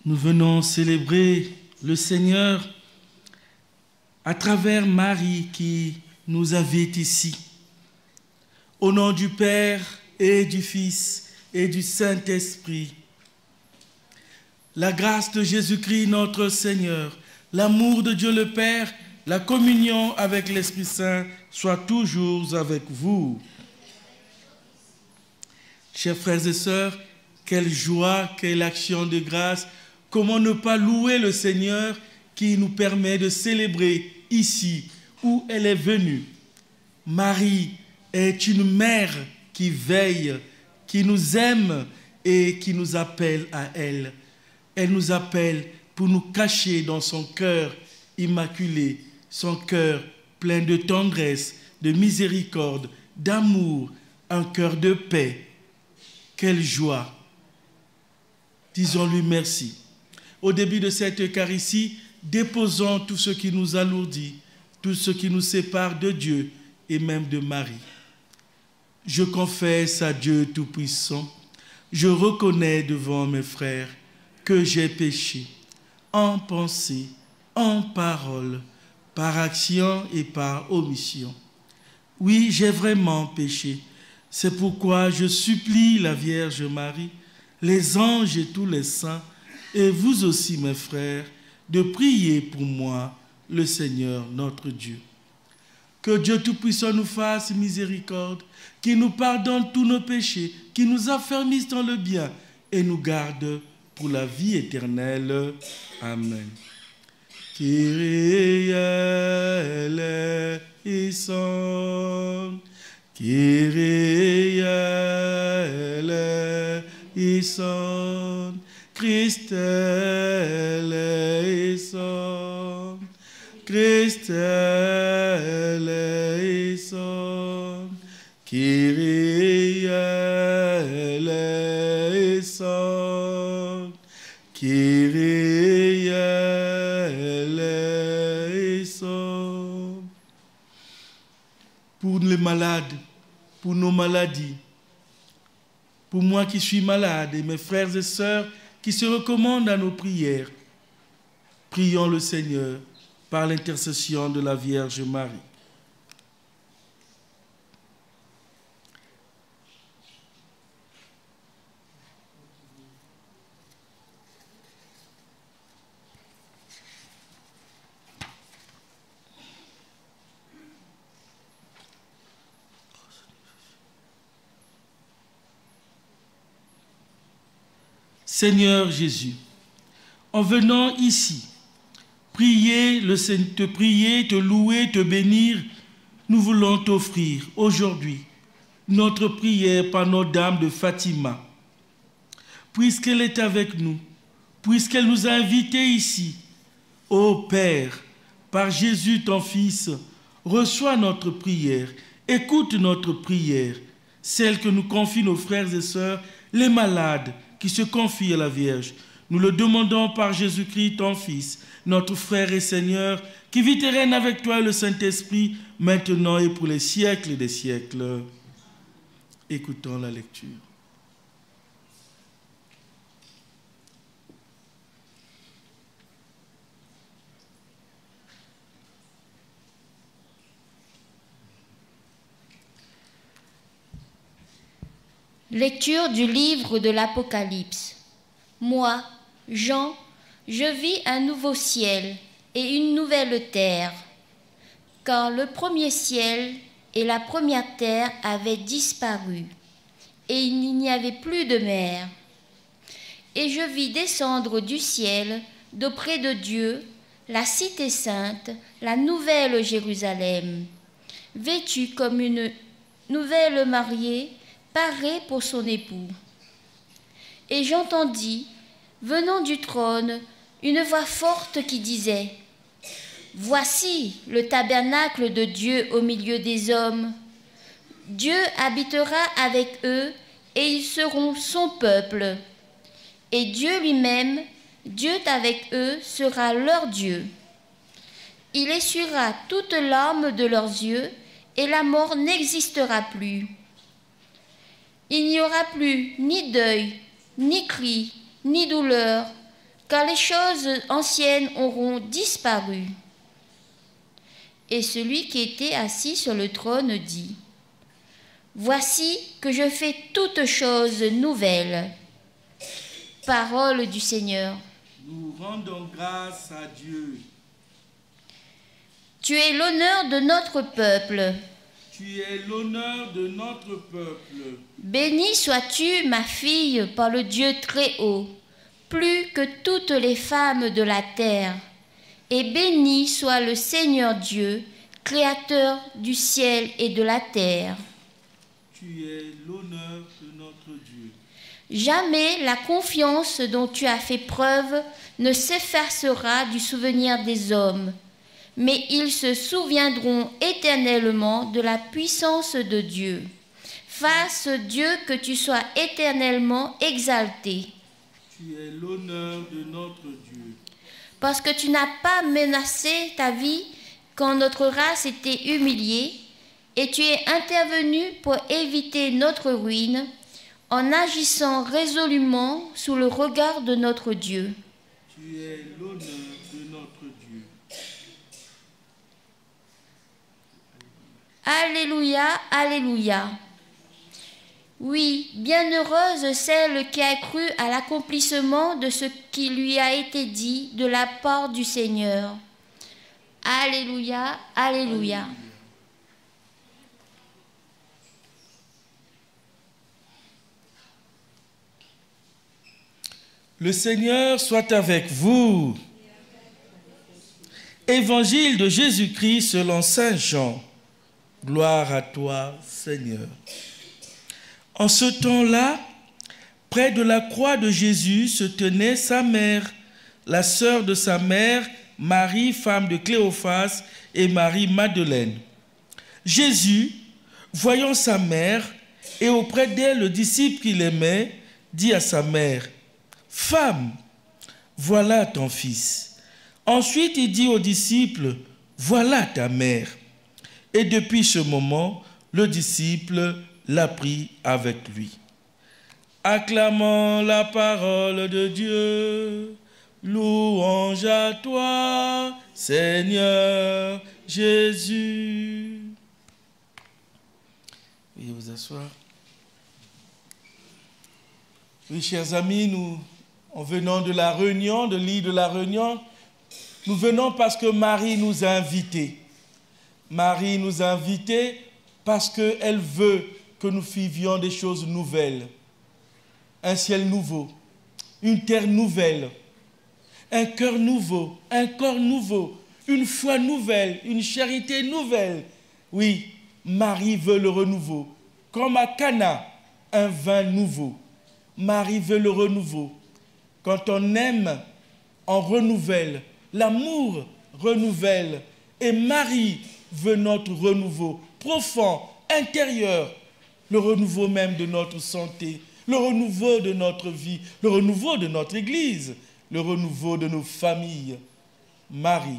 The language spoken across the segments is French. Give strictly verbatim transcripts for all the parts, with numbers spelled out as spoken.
Nous venons célébrer le Seigneur à travers Marie qui nous invite ici. Au nom du Père et du Fils et du Saint-Esprit, la grâce de Jésus-Christ notre Seigneur, l'amour de Dieu le Père, la communion avec l'Esprit Saint soit toujours avec vous. Chers frères et sœurs, quelle joie, quelle action de grâce, comment ne pas louer le Seigneur qui nous permet de célébrer ici où elle est venue. Marie est une mère qui veille, qui nous aime et qui nous appelle à elle. Elle nous appelle pour nous cacher dans son cœur immaculé, son cœur plein de tendresse, de miséricorde, d'amour, un cœur de paix. Quelle joie! Disons-lui merci. Au début de cette Eucharistie, déposons tout ce qui nous alourdit, tout ce qui nous sépare de Dieu et même de Marie. Je confesse à Dieu Tout-Puissant, je reconnais devant mes frères que j'ai péché en pensée, en parole, par action et par omission. Oui, j'ai vraiment péché. C'est pourquoi je supplie la Vierge Marie, les anges et tous les saints, et vous aussi, mes frères, de prier pour moi, le Seigneur notre Dieu. Que Dieu Tout-Puissant nous fasse miséricorde, qu'il nous pardonne tous nos péchés, qu'il nous affermisse dans le bien et nous garde pour la vie éternelle. Amen. Kyrie eleison, Kyrie eleison, Christ eleison, Christ eleison, Kyrie eleison, Kyrie eleison. Pour les malades, pour nos maladies, pour moi qui suis malade et mes frères et sœurs qui se recommandent à nos prières, prions le Seigneur par l'intercession de la Vierge Marie. Seigneur Jésus, en venant ici, prier, le, te prier, te louer, te bénir, nous voulons t'offrir aujourd'hui notre prière par Notre-Dame de Fatima. Puisqu'elle est avec nous, puisqu'elle nous a invités ici, ô Père, par Jésus ton Fils, reçois notre prière, écoute notre prière, celle que nous confient nos frères et sœurs, les malades, qui se confie à la Vierge. Nous le demandons par Jésus-Christ, ton Fils, notre frère et Seigneur, qui vit et règne avec toi et le Saint-Esprit, maintenant et pour les siècles des siècles. Écoutons la lecture. Lecture du livre de l'Apocalypse. Moi, Jean, je vis un nouveau ciel et une nouvelle terre, car le premier ciel et la première terre avaient disparu, et il n'y avait plus de mer. Et je vis descendre du ciel, d'auprès de Dieu, la cité sainte, la nouvelle Jérusalem, vêtue comme une nouvelle mariée, parée pour son époux. Et j'entendis, venant du trône, une voix forte qui disait : Voici le tabernacle de Dieu au milieu des hommes. Dieu habitera avec eux et ils seront son peuple. Et Dieu lui-même, Dieu avec eux, sera leur Dieu. Il essuiera toute larme de leurs yeux et la mort n'existera plus. Il n'y aura plus ni deuil, ni cri, ni douleur. car les choses anciennes auront disparu. Et celui qui était assis sur le trône dit, « Voici que je fais toutes choses nouvelles. » Parole du Seigneur. Nous rendons grâce à Dieu. Tu es l'honneur de notre peuple. Tu es l'honneur de notre peuple. Béni sois-tu, ma fille, par le Dieu très haut, plus que toutes les femmes de la terre. Et béni soit le Seigneur Dieu, créateur du ciel et de la terre. Tu es l'honneur de notre Dieu. Jamais la confiance dont tu as fait preuve ne s'effacera du souvenir des hommes, mais ils se souviendront éternellement de la puissance de Dieu. Fasse Dieu que tu sois éternellement exalté. Tu es l'honneur de notre Dieu. Parce que tu n'as pas menacé ta vie quand notre race était humiliée, et tu es intervenu pour éviter notre ruine, en agissant résolument sous le regard de notre Dieu. Tu es l'honneur de notre Dieu. Alléluia, alléluia. Oui, bienheureuse celle qui a cru à l'accomplissement de ce qui lui a été dit de la part du Seigneur. Alléluia, alléluia. Le Seigneur soit avec vous. Évangile de Jésus-Christ selon saint Jean. Gloire à toi, Seigneur. En ce temps-là, près de la croix de Jésus se tenait sa mère, la sœur de sa mère, Marie, femme de Cléophas, et Marie Madeleine. Jésus, voyant sa mère, et auprès d'elle le disciple qu'il aimait, dit à sa mère, « Femme, voilà ton fils. » Ensuite, il dit aux disciples, « Voilà ta mère. » Et depuis ce moment, le disciple l'a pris avec lui. Acclamons la parole de Dieu. Louange à toi, Seigneur Jésus. Veuillez vous asseoir. Oui, chers amis, nous, en venant de la Réunion, de l'île de la Réunion, nous venons parce que Marie nous a invités. Marie nous a invités parce qu'elle veut que nous vivions des choses nouvelles. Un ciel nouveau, une terre nouvelle, un cœur nouveau, un corps nouveau, une foi nouvelle, une charité nouvelle. Oui, Marie veut le renouveau. Comme à Cana, un vin nouveau. Marie veut le renouveau. Quand on aime, on renouvelle. L'amour renouvelle. Et Marie veut notre renouveau profond, intérieur, le renouveau même de notre santé, le renouveau de notre vie, le renouveau de notre Église, le renouveau de nos familles. Marie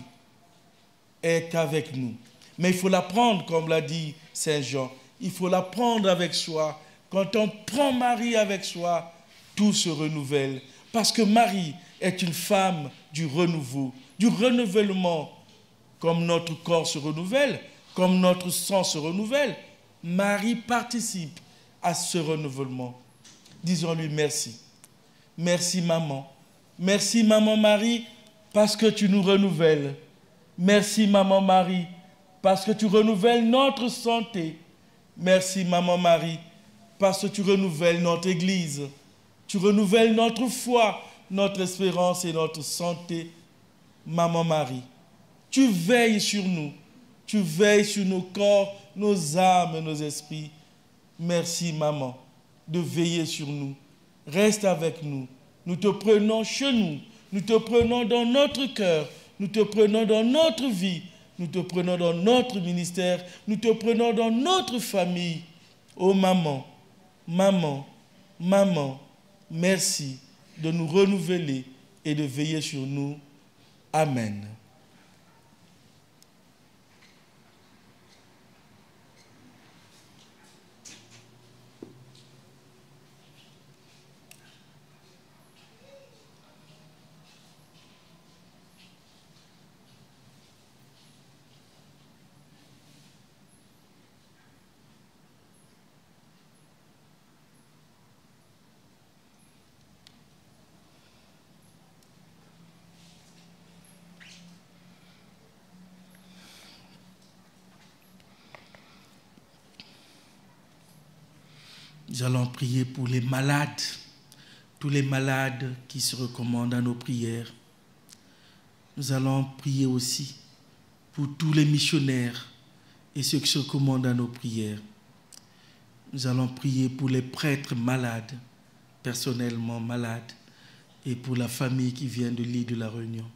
est avec nous. Mais il faut la prendre, comme l'a dit saint Jean. Il faut la prendre avec soi. Quand on prend Marie avec soi, tout se renouvelle. Parce que Marie est une femme du renouveau, du renouvellement. Comme notre corps se renouvelle, comme notre sang se renouvelle, Marie participe à ce renouvellement. Disons-lui merci. Merci maman. Merci maman Marie parce que tu nous renouvelles. Merci maman Marie parce que tu renouvelles notre santé. Merci maman Marie parce que tu renouvelles notre Église. Tu renouvelles notre foi, notre espérance et notre santé. Maman Marie, tu veilles sur nous. Tu veilles sur nos corps, nos âmes et nos esprits. Merci maman de veiller sur nous. Reste avec nous. Nous te prenons chez nous. Nous te prenons dans notre cœur. Nous te prenons dans notre vie. Nous te prenons dans notre ministère. Nous te prenons dans notre famille. Oh maman, maman, maman, merci de nous renouveler et de veiller sur nous. Amen. Nous allons prier pour les malades, tous les malades qui se recommandent à nos prières. Nous allons prier aussi pour tous les missionnaires et ceux qui se recommandent à nos prières. Nous allons prier pour les prêtres malades, personnellement malades, et pour la famille qui vient de l'île de la Réunion.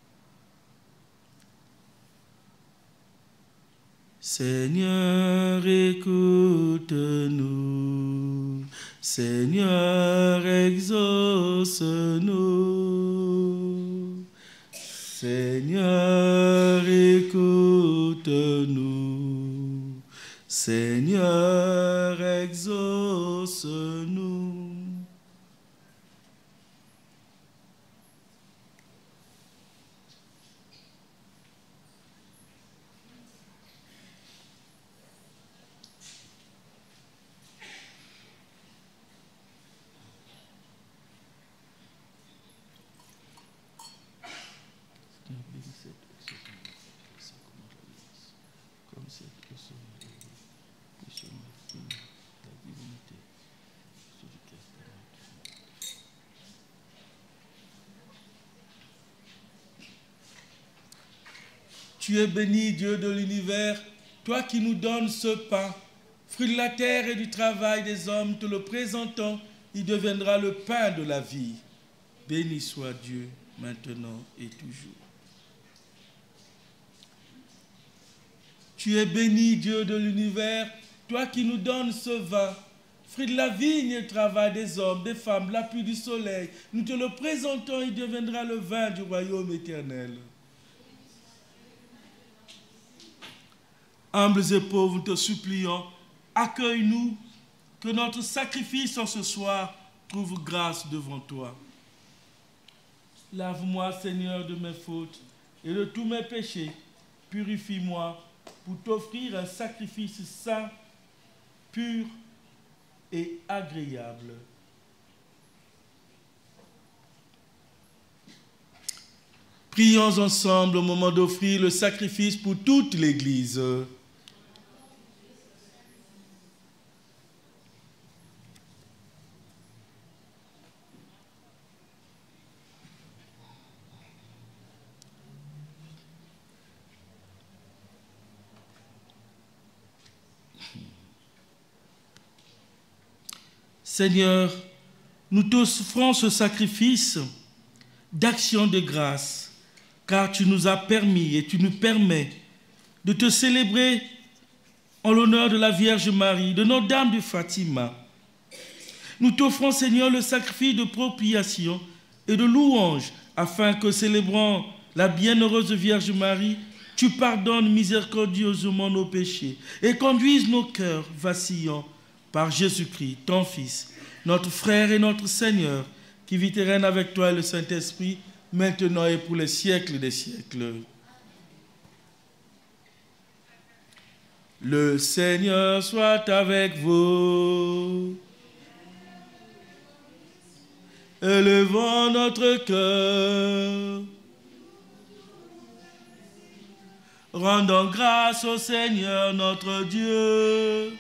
Seigneur, écoute-nous. Seigneur, exauce-nous. Seigneur, écoute-nous. Seigneur, exauce-nous. Tu es béni, Dieu de l'univers, toi qui nous donnes ce pain, fruit de la terre et du travail des hommes, te le présentons, il deviendra le pain de la vie. Béni soit Dieu, maintenant et toujours. Tu es béni, Dieu de l'univers, toi qui nous donnes ce vin, fruit de la vigne et du travail des hommes, des femmes, l'appui du soleil. Nous te le présentons, il deviendra le vin du royaume éternel. Humbles et pauvres, nous te supplions, accueille-nous, que notre sacrifice en ce soir trouve grâce devant toi. Lave-moi, Seigneur, de mes fautes et de tous mes péchés. Purifie-moi pour t'offrir un sacrifice saint, pur et agréable. Prions ensemble au moment d'offrir le sacrifice pour toute l'Église. Seigneur, nous t'offrons ce sacrifice d'action de grâce, car tu nous as permis et tu nous permets de te célébrer en l'honneur de la Vierge Marie, de Notre-Dame de Fatima. Nous t'offrons, Seigneur, le sacrifice de propitiation et de louange, afin que, célébrant la bienheureuse Vierge Marie, tu pardonnes miséricordieusement nos péchés et conduises nos cœurs vacillants par Jésus-Christ, ton Fils, notre frère et notre Seigneur, qui vit et règne avec toi et le Saint-Esprit, maintenant et pour les siècles des siècles. Le Seigneur soit avec vous. Élevons notre cœur. Rendons grâce au Seigneur notre Dieu.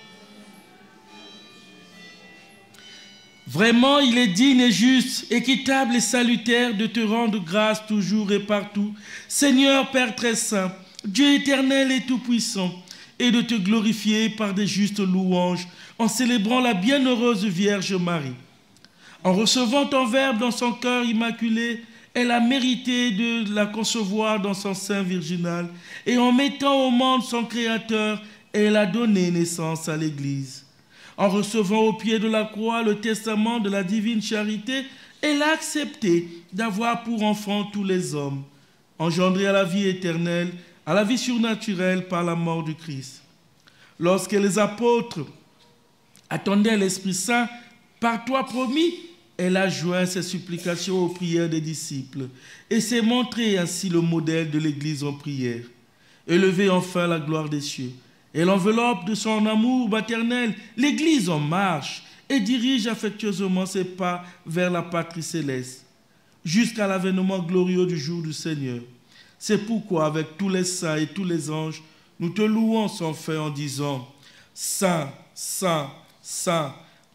Vraiment, il est digne et juste, équitable et salutaire de te rendre grâce toujours et partout, Seigneur Père très saint, Dieu éternel et tout-puissant, et de te glorifier par des justes louanges en célébrant la bienheureuse Vierge Marie. En recevant ton Verbe dans son cœur immaculé, elle a mérité de la concevoir dans son sein virginal, et en mettant au monde son Créateur, elle a donné naissance à l'Église. En recevant au pied de la croix le testament de la divine charité, elle a accepté d'avoir pour enfants tous les hommes, engendrés à la vie éternelle, à la vie surnaturelle par la mort du Christ. Lorsque les apôtres attendaient l'Esprit Saint, par toi promis, elle a joint ses supplications aux prières des disciples et s'est montré ainsi le modèle de l'Église en prière. Élevée enfin la gloire des cieux, elle enveloppe de son amour maternel l'Église en marche et dirige affectueusement ses pas vers la patrie céleste, jusqu'à l'avènement glorieux du jour du Seigneur. C'est pourquoi, avec tous les saints et tous les anges, nous te louons sans fin en disant « Saint, Saint, Saint,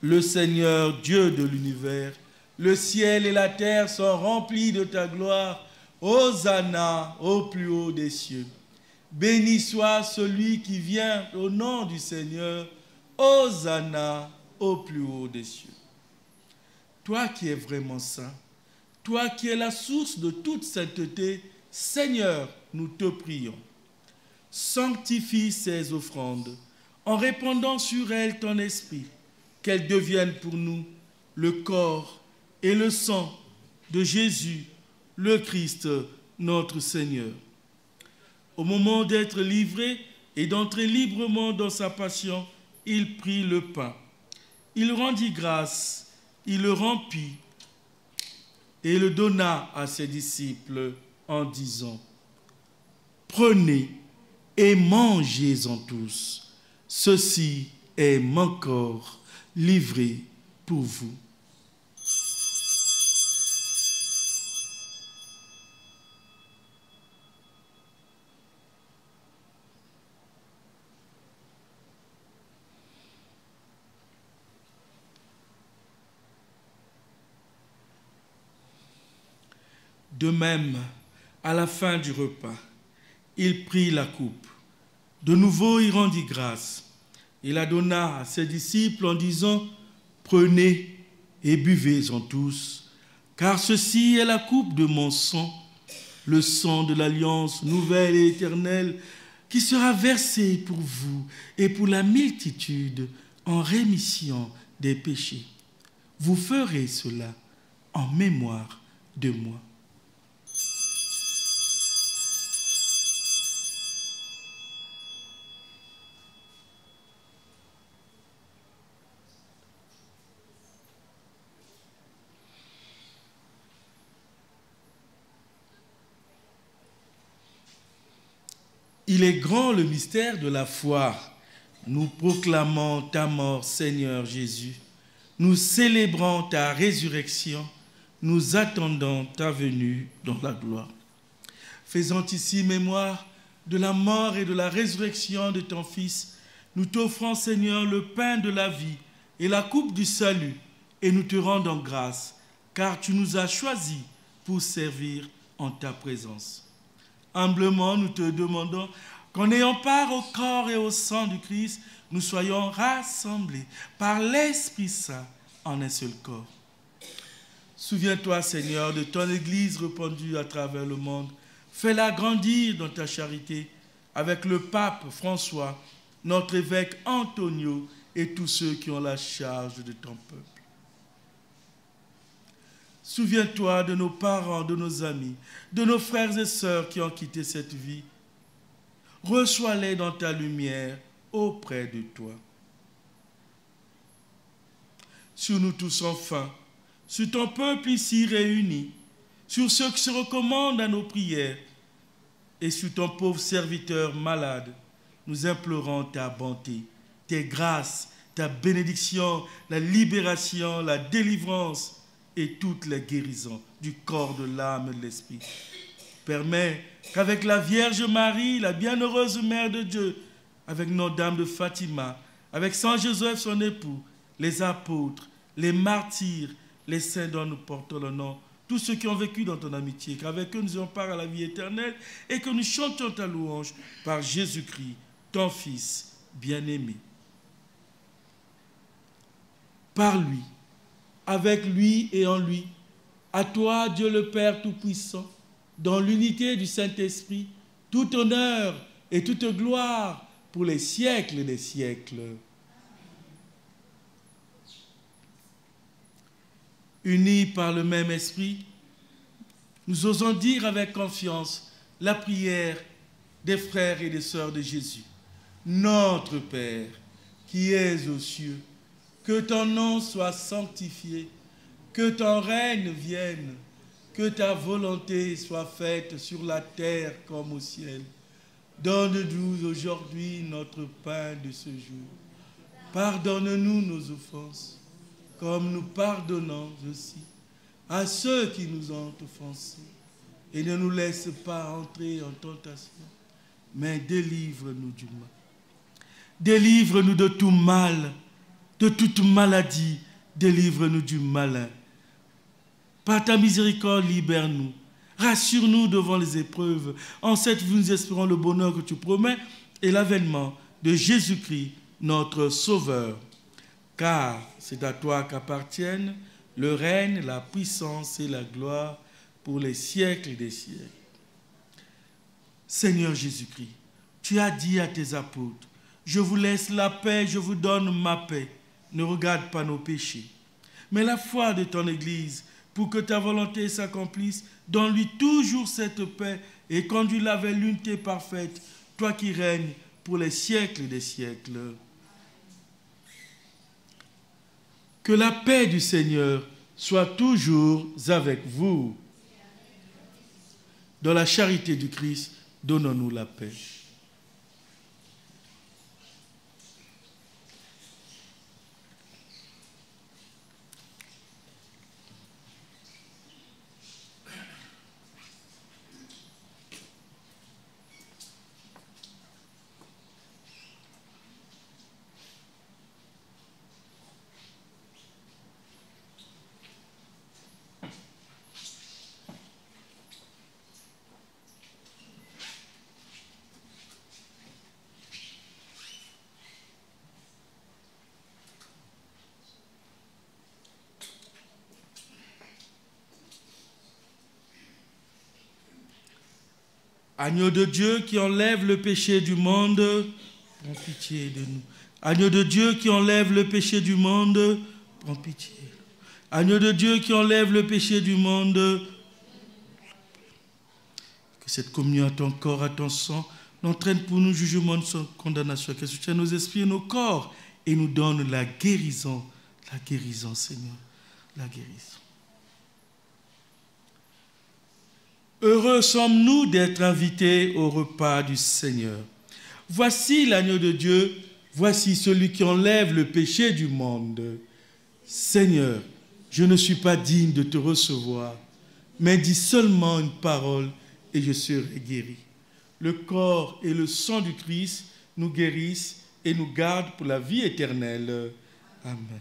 le Seigneur Dieu de l'univers. Le ciel et la terre sont remplis de ta gloire. Hosanna au plus haut des cieux. Béni soit celui qui vient au nom du Seigneur. Hosanna au plus haut des cieux. Toi qui es vraiment saint, toi qui es la source de toute sainteté, Seigneur, nous te prions. Sanctifie ces offrandes en répandant sur elles ton esprit, qu'elles deviennent pour nous le corps et le sang de Jésus, le Christ, notre Seigneur. Au moment d'être livré et d'entrer librement dans sa passion, il prit le pain. Il rendit grâce, il le rompit et le donna à ses disciples en disant: prenez et mangez-en tous. Ceci est mon corps livré pour vous. De même, à la fin du repas, il prit la coupe. De nouveau, il rendit grâce. Il la donna à ses disciples en disant: prenez et buvez-en tous, car ceci est la coupe de mon sang, le sang de l'alliance nouvelle et éternelle, qui sera versé pour vous et pour la multitude en rémission des péchés. Vous ferez cela en mémoire de moi. Il est grand le mystère de la foi. Nous proclamons ta mort, Seigneur Jésus. Nous célébrons ta résurrection. Nous attendons ta venue dans la gloire. Faisant ici mémoire de la mort et de la résurrection de ton Fils, nous t'offrons, Seigneur, le pain de la vie et la coupe du salut, et nous te rendons grâce, car tu nous as choisis pour servir en ta présence. Humblement, nous te demandons qu'en ayant part au corps et au sang du Christ, nous soyons rassemblés par l'Esprit Saint en un seul corps. Souviens-toi, Seigneur, de ton Église répandue à travers le monde. Fais-la grandir dans ta charité avec le pape François, notre évêque Antonio et tous ceux qui ont la charge de ton peuple. Souviens-toi de nos parents, de nos amis, de nos frères et sœurs qui ont quitté cette vie. Reçois-les dans ta lumière auprès de toi. Sur nous tous enfin, sur ton peuple ici réuni, sur ceux qui se recommandent à nos prières et sur ton pauvre serviteur malade, nous implorons ta bonté, tes grâces, ta bénédiction, la libération, la délivrance et toutes les guérisons du corps, de l'âme et de l'esprit. Permets qu'avec la Vierge Marie, la bienheureuse Mère de Dieu, avec Notre-Dame de Fatima, avec Saint Joseph son époux, les apôtres, les martyrs, les saints dont nous portons le nom, tous ceux qui ont vécu dans ton amitié, qu'avec eux nous ayons part à la vie éternelle et que nous chantions ta louange par Jésus-Christ, ton Fils bien-aimé. Par lui, avec lui et en lui, à toi, Dieu le Père Tout-Puissant, dans l'unité du Saint-Esprit, tout honneur et toute gloire pour les siècles des siècles. Unis par le même esprit, nous osons dire avec confiance la prière des frères et des sœurs de Jésus. Notre Père, qui es aux cieux, que ton nom soit sanctifié, que ton règne vienne, que ta volonté soit faite sur la terre comme au ciel. Donne-nous aujourd'hui notre pain de ce jour. Pardonne-nous nos offenses, comme nous pardonnons aussi à ceux qui nous ont offensés. Et ne nous laisse pas entrer en tentation, mais délivre-nous du mal. Délivre-nous de tout mal, de toute maladie, délivre-nous du malin. Par ta miséricorde, libère-nous. Rassure-nous devant les épreuves. En cette vie, nous espérons le bonheur que tu promets et l'avènement de Jésus-Christ, notre Sauveur. Car c'est à toi qu'appartiennent le règne, la puissance et la gloire pour les siècles des siècles. Seigneur Jésus-Christ, tu as dit à tes apôtres, « Je vous laisse la paix, je vous donne ma paix. Ne regarde pas nos péchés. Mais la foi de ton Église, pour que ta volonté s'accomplisse, donne-lui toujours cette paix et conduis-la vers l'unité parfaite, toi qui règnes pour les siècles des siècles. » Que la paix du Seigneur soit toujours avec vous. Dans la charité du Christ, donnons-nous la paix. Agneau de Dieu qui enlève le péché du monde, prends pitié de nous. Agneau de Dieu qui enlève le péché du monde, prends pitié. Agneau de Dieu qui enlève le péché du monde, que cette communion à ton corps, à ton sang, n'entraîne pour nous jugement de condamnation, qu'elle soutienne nos esprits et nos corps et nous donne la guérison, la guérison, Seigneur, la guérison. Heureux sommes-nous d'être invités au repas du Seigneur. Voici l'agneau de Dieu, voici celui qui enlève le péché du monde. Seigneur, je ne suis pas digne de te recevoir, mais dis seulement une parole et je serai guéri. Le corps et le sang du Christ nous guérissent et nous gardent pour la vie éternelle. Amen.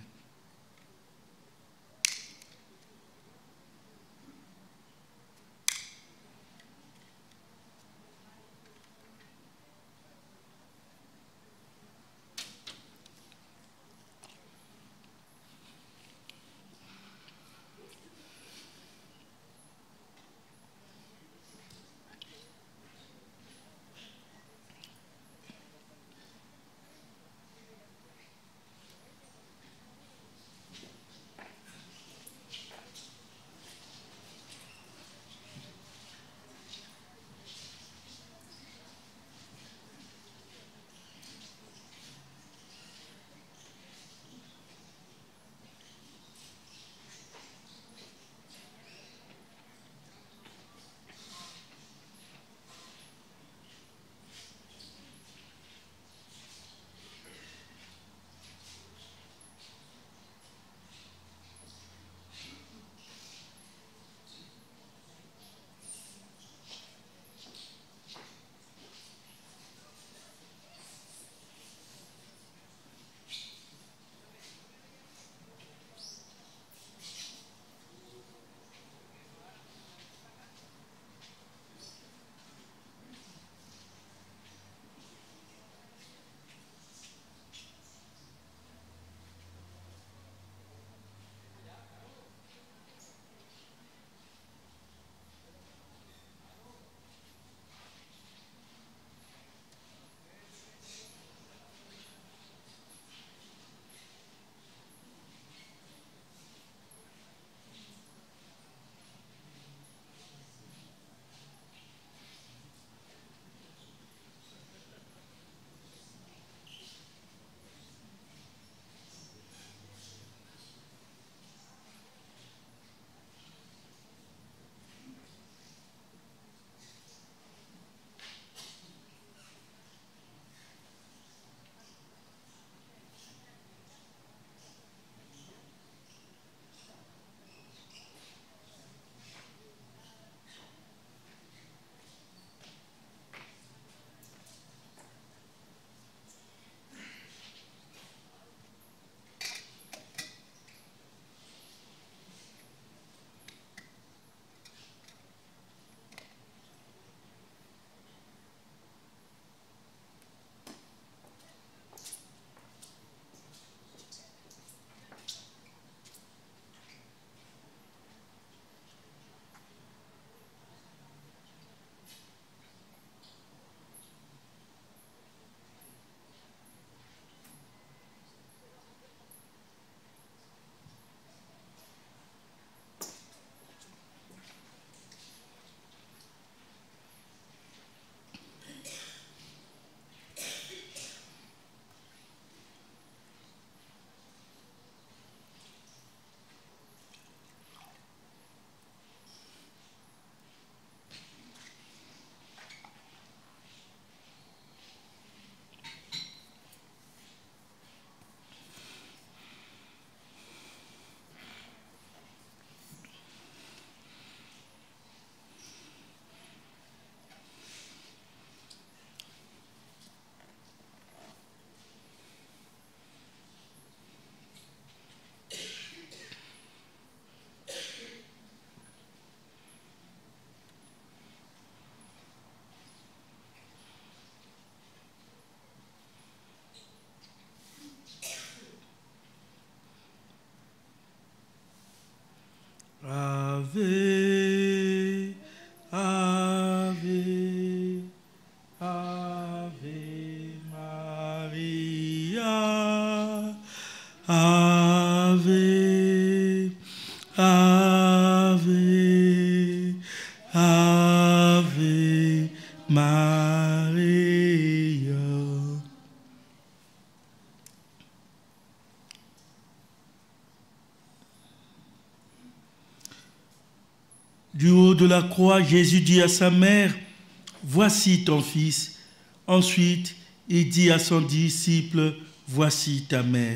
Du haut de la croix, Jésus dit à sa mère, « Voici ton fils. » Ensuite, il dit à son disciple, « Voici ta mère. »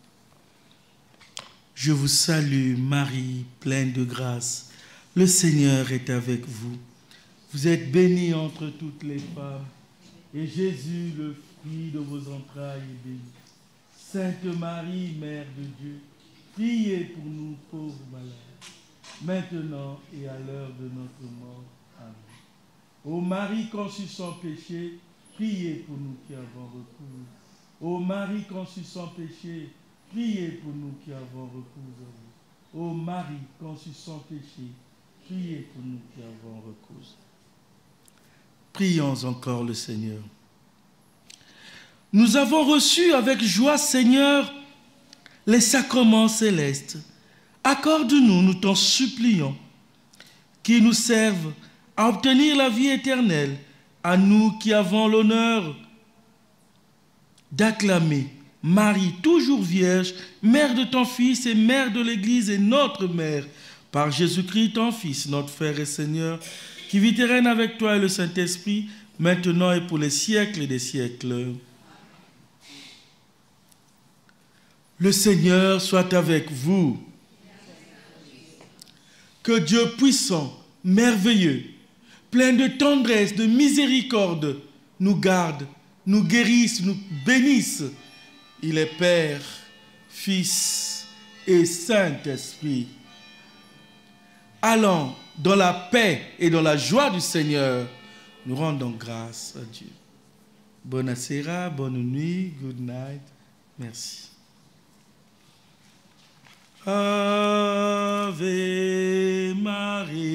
Je vous salue, Marie, pleine de grâce. Le Seigneur est avec vous. Vous êtes bénie entre toutes les femmes, et Jésus, le fruit de vos entrailles, est béni. Sainte Marie, Mère de Dieu, priez pour nous pauvres malades, maintenant et à l'heure de notre mort. Amen. Ô Marie conçue sans péché, priez pour nous qui avons recours. Ô Marie conçue sans péché, priez pour nous qui avons recours à vous. Ô Marie conçue sans péché, priez pour nous qui avons recours. Prions encore le Seigneur. Nous avons reçu avec joie, Seigneur, les sacrements célestes. Accorde-nous, nous t'en supplions, qui nous servent à obtenir la vie éternelle, à nous qui avons l'honneur d'acclamer Marie, toujours vierge, mère de ton Fils et mère de l'Église et notre mère, par Jésus-Christ, ton Fils, notre Frère et Seigneur, qui vit et règne avec toi et le Saint-Esprit, maintenant et pour les siècles des siècles. Le Seigneur soit avec vous. Que Dieu puissant, merveilleux, plein de tendresse, de miséricorde, nous garde, nous guérisse, nous bénisse. Il est Père, Fils et Saint-Esprit. Allons dans la paix et dans la joie du Seigneur, nous rendons grâce à Dieu. Buonasera, bonne nuit, good night, merci. Ave Maria.